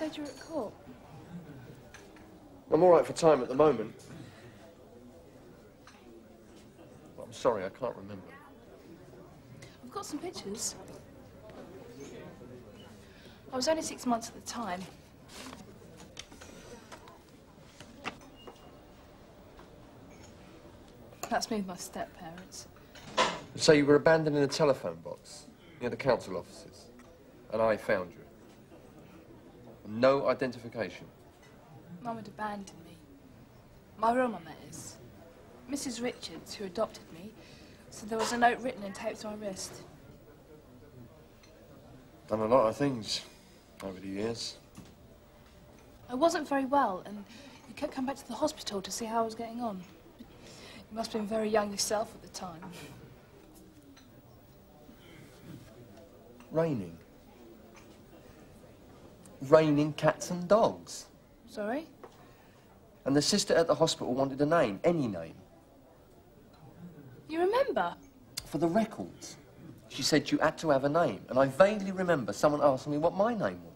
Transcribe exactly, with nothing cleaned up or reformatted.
said you were at court. I'm all right for time at the moment. But I'm sorry, I can't remember. I've got some pictures. I was only six months at the time. That's me with my step-parents. So you were abandoned in a telephone box near the council offices, and I found you. No identification. Mum had abandoned me. My real mum, that is. Missus Richards, who adopted me, said there was a note written and taped to my wrist. Done a lot of things over the years. I wasn't very well, and you kept coming back to the hospital to see how I was getting on. You must have been very young yourself at the time. Raining. Raining cats and dogs. Sorry? And the sister at the hospital wanted a name, any name. You remember? For the records. She said you had to have a name, and I vaguely remember someone asking me what my name was.